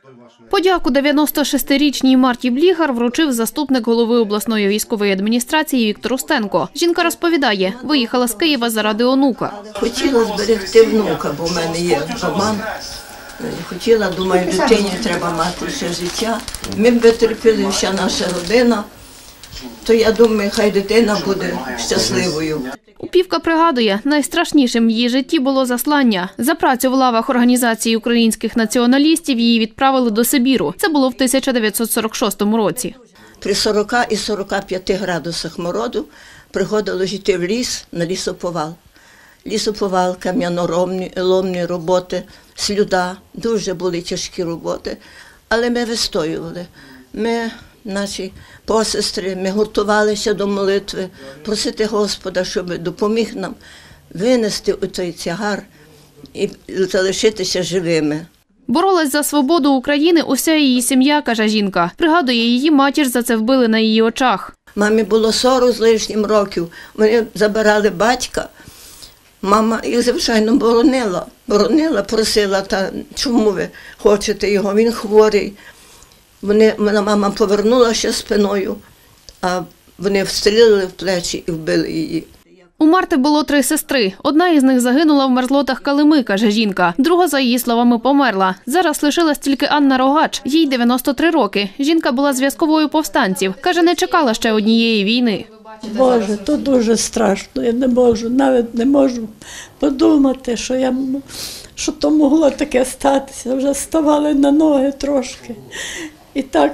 Подяку 96-річній Марті Блігар вручив заступник голови обласної військової адміністрації Віктор Устенко. Жінка розповідає, виїхала з Києва заради онука. Хотіла зберегти внука, бо в мене є Роман. Хотіла, думаю, дитині треба мати ще життя. Ми б витерпіли, вся наша родина, то я думаю, хай дитина буде щасливою. Упівка пригадує, найстрашнішим в її житті було заслання. За працю в лавах Організації українських націоналістів її відправили до Сибіру. Це було в 1946 році. При 40 і 45 градусах мороду приходилось йти в ліс на лісоповал. Лісоповал, кам'яноломні роботи, слюда, дуже були тяжкі роботи, але ми вистоювали. Ми, наші посестри, ми готувалися до молитви, просити Господа, щоб допоміг нам винести у той тягар і залишитися живими. Боролась за свободу України уся її сім'я, каже жінка. Пригадує, її матір за це вбили на її очах. Мамі було 40 з лишнім років, вони забирали батька. Мама їх, звичайно, боронила, просила, та чому ви хочете його, він хворий. Мама повернулася спиною, а вони встрілили в плечі і вбили її. У Марти було 3 сестри. Одна із них загинула в мерзлотах Калими, каже жінка. Друга, за її словами, померла. Зараз лишилась тільки Анна Рогач. Їй 93 роки. Жінка була зв'язковою повстанців. Каже, не чекала ще однієї війни. Боже, то дуже страшно. Я не можу, навіть не можу подумати, що то могло таке статися. Вже ставали на ноги трошки. І так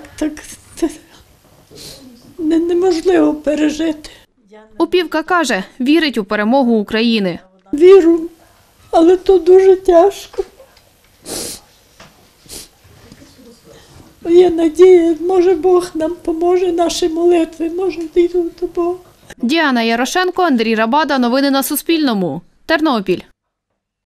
неможливо пережити. Упівка каже, вірить у перемогу України. Вірю, але то дуже тяжко. Є надія, може Бог нам поможе, наші молитви, може дійдуть до Бога. Діана Ярошенко, Андрій Рабада. Новини на Суспільному. Тернопіль.